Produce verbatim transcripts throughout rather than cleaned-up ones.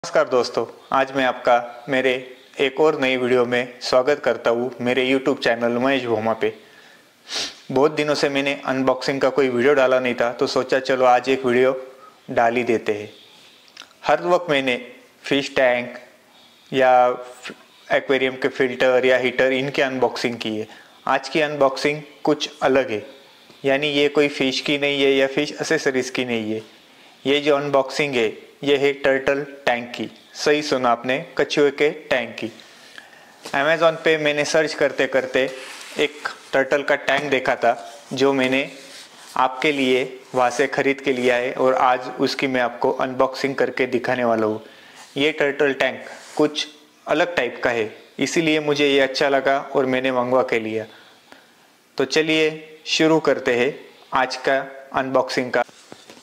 नमस्कार दोस्तों, आज मैं आपका मेरे एक और नई वीडियो में स्वागत करता हूँ मेरे यूट्यूब चैनल महेश भोमा पे। बहुत दिनों से मैंने अनबॉक्सिंग का कोई वीडियो डाला नहीं था, तो सोचा चलो आज एक वीडियो डाल ही देते हैं। हर वक्त मैंने फिश टैंक या एक्वेरियम के फिल्टर या हीटर इनकी अनबॉक्सिंग की है। आज की अनबॉक्सिंग कुछ अलग है, यानी ये कोई फ़िश की नहीं है या फिश एसेसरीज की नहीं है। ये जो अनबॉक्सिंग है ये है टर्टल टैंक की। सही सुना आपने, कछुए के टैंक की। अमेज़ॉन पे मैंने सर्च करते करते एक टर्टल का टैंक देखा था, जो मैंने आपके लिए वहाँ से ख़रीद के लिया है और आज उसकी मैं आपको अनबॉक्सिंग करके दिखाने वाला हूँ। ये टर्टल टैंक कुछ अलग टाइप का है, इसीलिए मुझे ये अच्छा लगा और मैंने मंगवा के लिया। तो चलिए शुरू करते हैं आज का अनबॉक्सिंग का।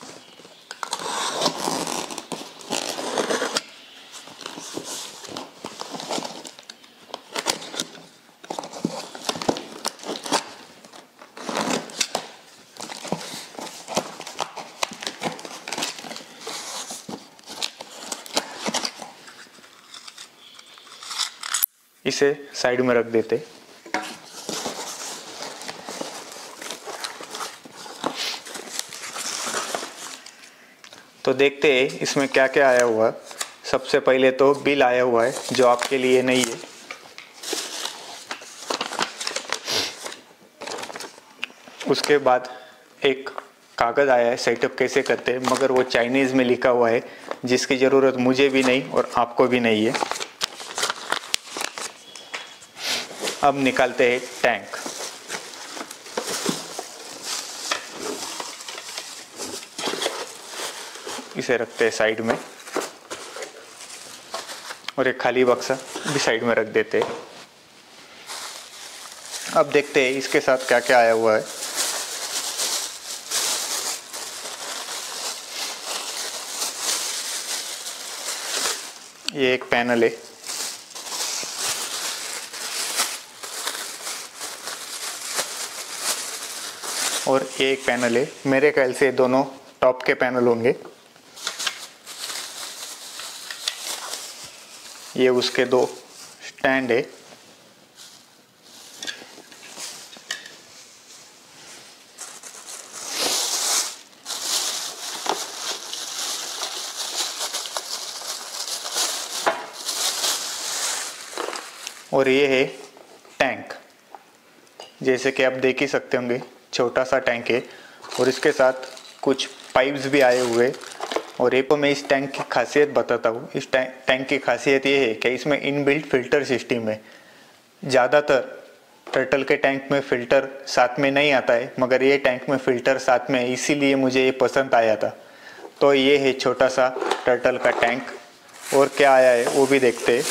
इसे साइड में रख देते। तो देखते हैं इसमें क्या क्या आया हुआ है। सबसे पहले तो बिल आया हुआ है, जो आपके लिए नहीं है। उसके बाद एक कागज़ आया है सेटअप कैसे करते हैं, मगर वो चाइनीज़ में लिखा हुआ है, जिसकी ज़रूरत मुझे भी नहीं और आपको भी नहीं है। अब निकालते हैं टैंक। इसे रखते हैं साइड में और एक खाली बक्सा भी साइड में रख देते हैं। अब देखते हैं इसके साथ क्या क्या आया हुआ है। ये एक पैनल है, और ये एक पैनल है। मेरे ख्याल से दोनों टॉप के पैनल होंगे। ये उसके दो स्टैंड है। और ये है टैंक। जैसे कि आप देख ही सकते होंगे, छोटा सा टैंक है और इसके साथ कुछ पाइप्स भी आए हुए। और ये तो मैं इस टैंक की खासियत बताता हूँ। इस टैंक टैंक की खासियत ये है कि इसमें इनबिल्ट फ़िल्टर सिस्टम है। ज़्यादातर टर्टल के टैंक में फ़िल्टर साथ में नहीं आता है, मगर ये टैंक में फ़िल्टर साथ में है, इसीलिए मुझे ये पसंद आया था। तो ये है छोटा सा टर्टल का टैंक। और क्या आया है वो भी देखते हैं।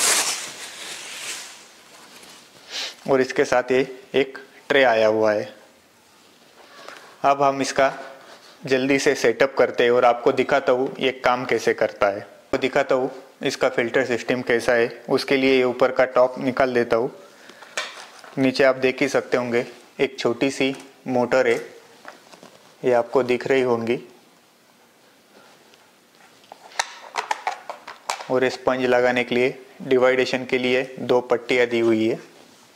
और इसके साथ ये एक ट्रे आया हुआ है। अब हम इसका जल्दी से सेटअप करते हैं और आपको दिखाता हूँ ये काम कैसे करता है। तो दिखाता हूँ इसका फ़िल्टर सिस्टम कैसा है। उसके लिए ये ऊपर का टॉप निकाल देता हूँ। नीचे आप देख ही सकते होंगे एक छोटी सी मोटर है, ये आपको दिख रही होंगी। और स्पंज लगाने के लिए डिवाइडेशन के लिए दो पट्टियाँ दी हुई है।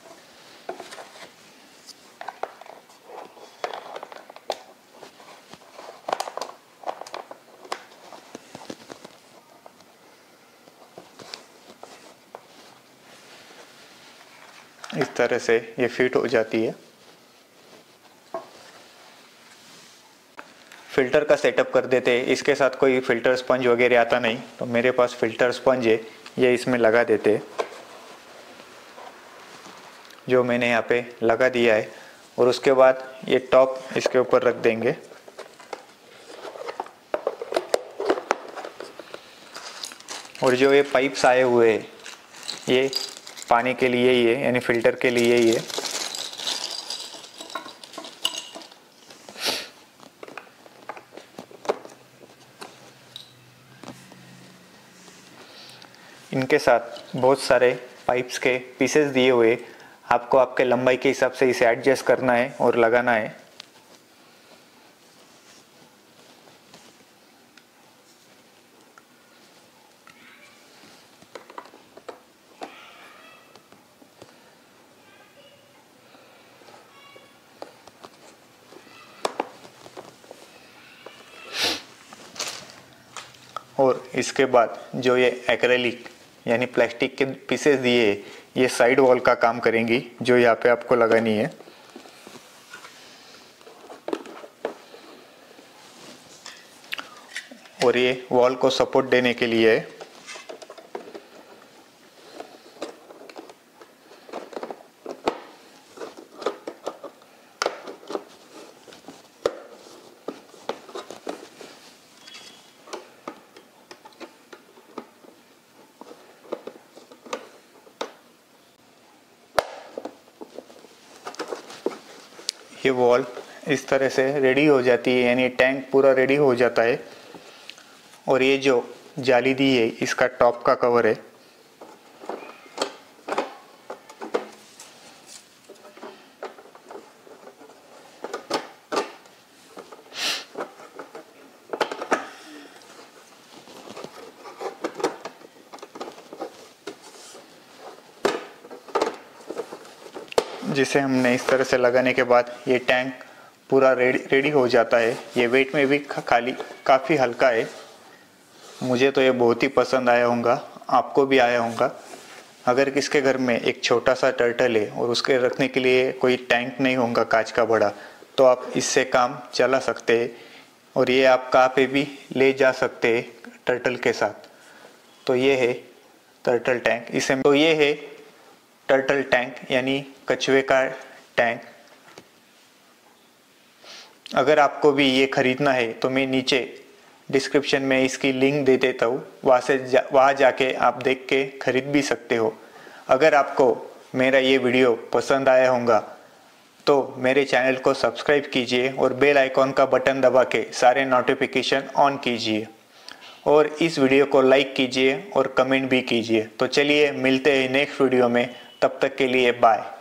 इस तरह से ये फिट हो जाती है। फ़िल्टर का सेटअप कर देते हैं। इसके साथ कोई फ़िल्टर स्पंज वगैरह आता नहीं, तो मेरे पास फ़िल्टर स्पंज है, ये इसमें लगा देते हैं, जो मैंने यहाँ पे लगा दिया है। और उसके बाद ये टॉप इसके ऊपर रख देंगे। और जो ये पाइप्स आए हुए हैं ये पानी के लिए ही है, यानी फ़िल्टर के लिए ही है। इनके साथ बहुत सारे पाइप्स के पीसेस दिए हुए। आपको आपके लंबाई के हिसाब से इसे एडजस्ट करना है और लगाना है। इसके बाद जो ये एक्रेलिक यानी प्लास्टिक के पीसेस दिए ये साइड वॉल का काम करेंगी, जो यहाँ पे आपको लगानी है। और ये वॉल को सपोर्ट देने के लिए है। ये वॉल इस तरह से रेडी हो जाती है, यानी टैंक पूरा रेडी हो जाता है। और ये जो जाली दी है इसका टॉप का कवर है। जिसे हमने इस तरह से लगाने के बाद ये टैंक पूरा रेडी रेडी हो जाता है। ये वेट में भी खाली काफ़ी हल्का है। मुझे तो ये बहुत ही पसंद आया होगा, आपको भी आया होगा। अगर किसके घर में एक छोटा सा टर्टल है और उसके रखने के लिए कोई टैंक नहीं होगा कांच का बड़ा, तो आप इससे काम चला सकते हैं और ये आप कहाँ पे भी ले जा सकते हैं टर्टल के साथ। तो ये है टर्टल टैंक। इसे तो ये है टर्टल टैंक यानी कछुए का टैंक। अगर आपको भी ये खरीदना है तो मैं नीचे डिस्क्रिप्शन में इसकी लिंक दे देता हूँ, वहाँ से जा, वहाँ जाके आप देख के खरीद भी सकते हो। अगर आपको मेरा ये वीडियो पसंद आया होगा तो मेरे चैनल को सब्सक्राइब कीजिए और बेल आइकॉन का बटन दबा के सारे नोटिफिकेशन ऑन कीजिए और इस वीडियो को लाइक कीजिए और कमेंट भी कीजिए। तो चलिए मिलते हैं नेक्स्ट वीडियो में, तब तक के लिए बाय।